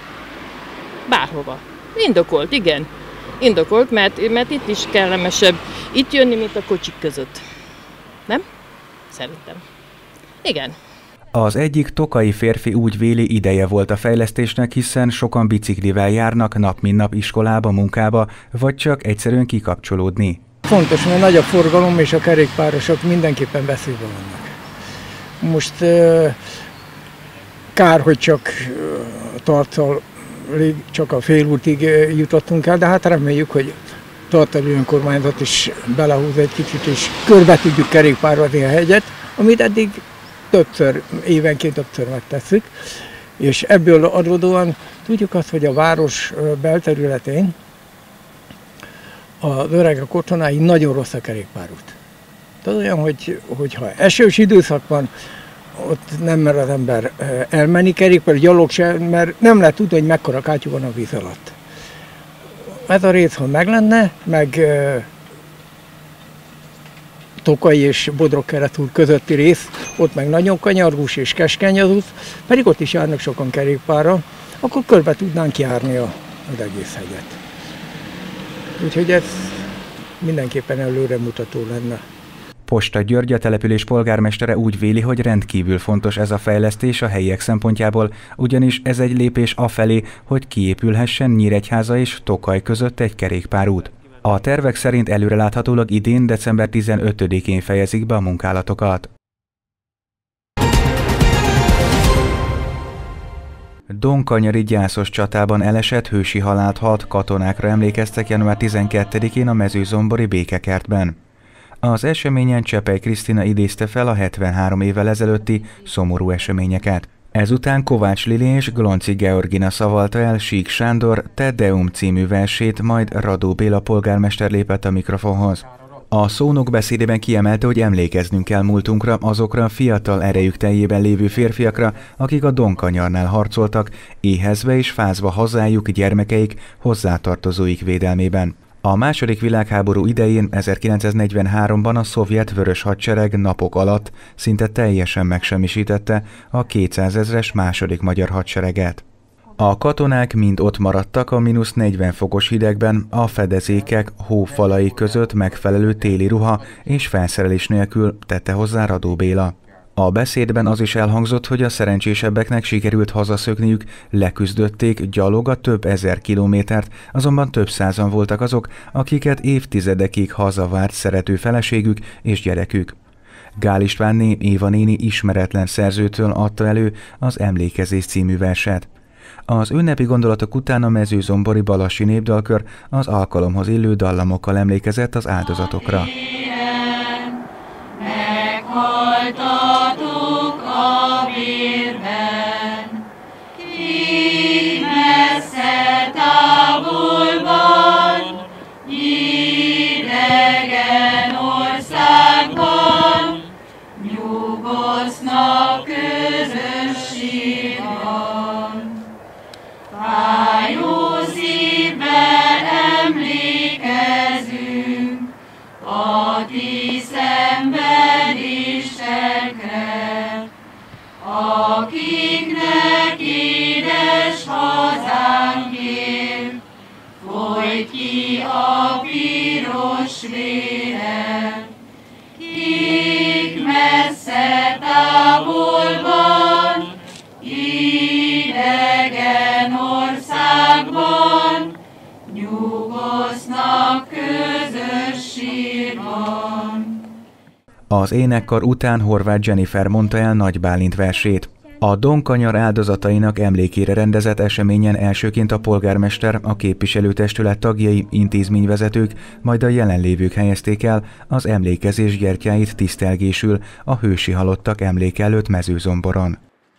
Bárhova. Indokolt, igen. Indokolt, mert, mert itt is kellemesebb itt jönni, mint a kocsik között. Nem? Szerintem. Igen. Az egyik tokai férfi úgy véli, ideje volt a fejlesztésnek, hiszen sokan biciklivel járnak nap mint nap iskolába, munkába, vagy csak egyszerűen kikapcsolódni. Fontos, mert nagy a forgalom, és a kerékpárosok mindenképpen veszélyben vannak. Most kár, hogy csak Tarcal, csak a félútig jutottunk el, de hát reméljük, hogy tartalmi önkormányzat is belehúz egy kicsit, és körbe tudjuk kerékpározni a hegyet, amit eddig többször, évenként többször megtesszük, és ebből adódóan tudjuk azt, hogy a város belterületén az öregek otthonái nagyon rossz a kerékpárút. Tehát olyan, hogy, hogyha esős időszak van, ott nem mer az ember elmenni kerékpár, gyalog sem, mert nem lehet tudni, hogy mekkora kátyú van a víz alatt. Ez a rész, ha meg lenne, meg Tokaj és Bodrogkeresztúr közötti rész, ott meg nagyon kanyargós és keskeny az út, pedig ott is járnak sokan kerékpárra, akkor körbe tudnánk járni a, az egész hegyet. Úgyhogy ez mindenképpen előremutató lenne. Posta György, a település polgármestere úgy véli, hogy rendkívül fontos ez a fejlesztés a helyiek szempontjából, ugyanis ez egy lépés afelé, hogy kiépülhessen Nyíregyháza és Tokaj között egy kerékpárút. A tervek szerint előreláthatólag idén, december tizenötödikén fejezik be a munkálatokat. Donkanyari gyászos csatában elesett, hősi halált halt katonákra emlékeztek január tizenkettedikén a mezőzombori békekertben. Az eseményen Csepely Krisztina idézte fel a hetvenhárom évvel ezelőtti szomorú eseményeket. Ezután Kovács Lili és Glonci Georgina szavalta el Sík Sándor Te Deum című versét, majd Radó Béla polgármester lépett a mikrofonhoz. A szónok beszédében kiemelte, hogy emlékeznünk kell múltunkra, azokra a fiatal erejük teljében lévő férfiakra, akik a Donkanyarnál harcoltak, éhezve és fázva hazájuk, gyermekeik, hozzátartozóik védelmében. A második világháború idején ezerkilencszáznegyvenháromban a szovjet vörös hadsereg napok alatt szinte teljesen megsemmisítette a kétszázezres második magyar hadsereget. A katonák mind ott maradtak a mínusz negyven fokos hidegben, a fedezékek hófalai között megfelelő téli ruha és felszerelés nélkül, tette hozzá Radó Béla. A beszédben az is elhangzott, hogy a szerencsésebbeknek sikerült hazaszökniük, leküzdötték gyalog a több ezer kilométert, azonban több százan voltak azok, akiket évtizedekig hazavárt szerető feleségük és gyerekük. Gál Istvánné Éva néni ismeretlen szerzőtől adta elő az Emlékezés című verset. Az ünnepi gondolatok után a mezőzombori Balassi Népdalkör az alkalomhoz illő dallamokkal emlékezett az áldozatokra. Meghaltatok a vérben, Fájó szívvel emlékezünk a ti szenvedésekre, akiknek édes hazánkért folyt ki a piros vére, kik messze távolban, idegen országban nyugosznak közös sírban. Az énekkar után Horváth Jennifer mondta el Nagy Bálint versét. A Donkanyar áldozatainak emlékére rendezett eseményen elsőként a polgármester, a képviselőtestület tagjai, intézményvezetők, majd a jelenlévők helyezték el az emlékezés gyertyáit tisztelgésül a hősi halottak emléke előtt Mezőzomboron.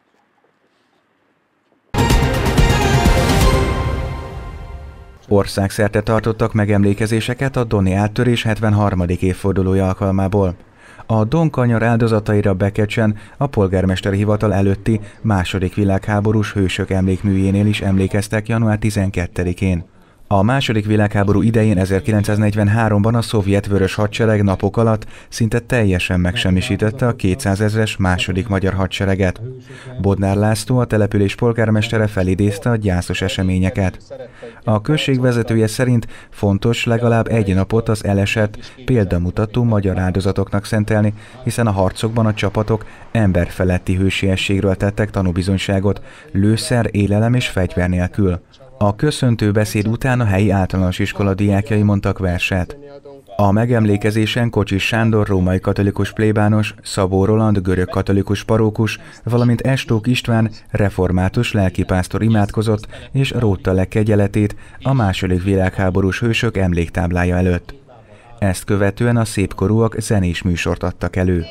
Országszerte tartottak megemlékezéseket a doni áttörés hetvenharmadik évfordulója alkalmából. A Donkanyar áldozataira Bekecsen a polgármesteri hivatal előtti második világháborús hősök emlékműjénél is emlékeztek január tizenkettedikén. A második világháború idején ezerkilencszáznegyvenháromban a szovjet vörös hadsereg napok alatt szinte teljesen megsemmisítette a kétszázezres második magyar hadsereget. Bodnár László, a település polgármestere felidézte a gyászos eseményeket. A község vezetője szerint fontos legalább egy napot az elesett, példamutató magyar áldozatoknak szentelni, hiszen a harcokban a csapatok emberfeletti hősiességről tettek tanúbizonyságot, lőszer, élelem és fegyver nélkül. A köszöntő beszéd után a helyi általános iskola diákjai mondtak verset. A megemlékezésen Kocsis Sándor római katolikus plébános, Szabó Roland görög katolikus parókus, valamint Estók István református lelkipásztor imádkozott és rótta le kegyeletét a második világháborús hősök emléktáblája előtt. Ezt követően a szépkorúak zenés műsort adtak elő.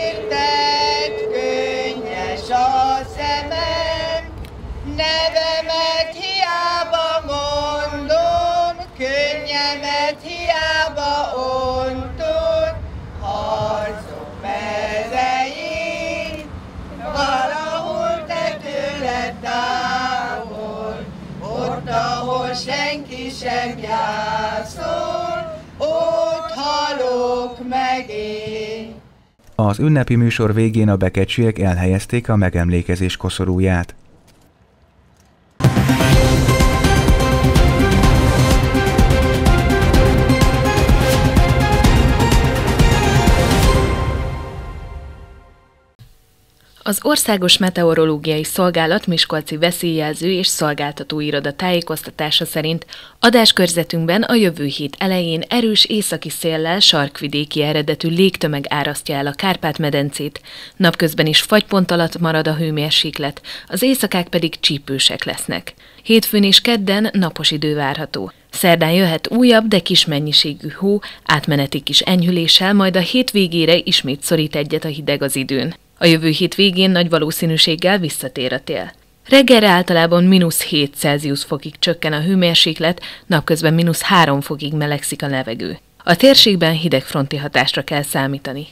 Könnyemet hiába ontod, harcok mezein, valahol te tőled távol, ott, ahol senki sem gyászol, ott halok meg én. Az ünnepi műsor végén a bekecsiek elhelyezték a megemlékezés koszorúját. Az Országos Meteorológiai Szolgálat miskolci veszélyjelző és szolgáltató iroda tájékoztatása szerint adáskörzetünkben a jövő hét elején erős északi széllel sarkvidéki eredetű légtömeg árasztja el a Kárpát-medencét, napközben is fagypont alatt marad a hőmérséklet, az éjszakák pedig csípősek lesznek. Hétfőn és kedden napos idő várható. Szerdán jöhet újabb, de kis mennyiségű hó, átmeneti kis enyhüléssel, majd a hét végére ismét szorít egyet a hideg az időn. A jövő hét végén nagy valószínűséggel visszatér a tél. Reggelre általában mínusz hét Celsius fokig csökken a hőmérséklet, napközben mínusz három fokig melegszik a levegő. A térségben hidegfronti hatásra kell számítani.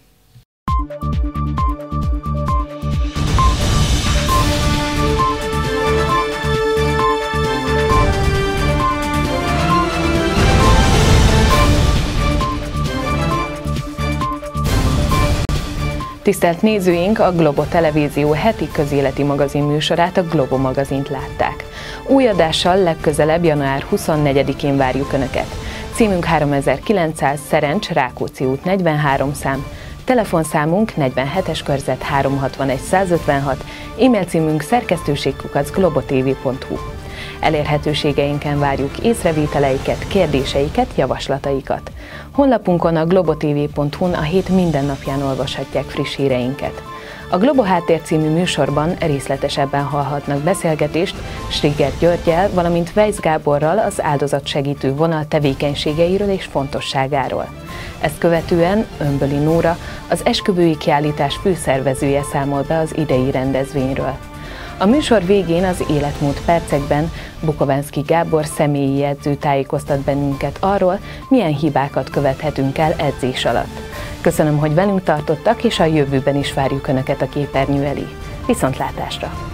Tisztelt nézőink, a Globo Televízió heti közéleti magazin műsorát, a Globo magazint látták. Új adással legközelebb január huszonnegyedikén várjuk Önöket. Címünk háromezer-kilencszáz Szerencs, Rákóczi út negyvenhárom szám, telefonszámunk negyvenhetes körzet háromszázhatvanegy százötvenhat, e-mail címünk szerkesztőség kukac globotv pont hu. Elérhetőségeinken várjuk észrevételeiket, kérdéseiket, javaslataikat. Honlapunkon a globotv pont hu-n a hét minden napján olvashatják friss híreinket. A Globo Háttér című műsorban részletesebben hallhatnak beszélgetést Striger Györggyel, valamint Weisz Gáborral az áldozatsegítő vonal tevékenységeiről és fontosságáról. Ezt követően Ömböli Nóra, az esküvői kiállítás főszervezője számol be az idei rendezvényről. A műsor végén az Életmód percekben Bukovánszky Gábor személyi edző tájékoztat bennünket arról, milyen hibákat követhetünk el edzés alatt. Köszönöm, hogy velünk tartottak, és a jövőben is várjuk Önöket a képernyő elé. Viszontlátásra!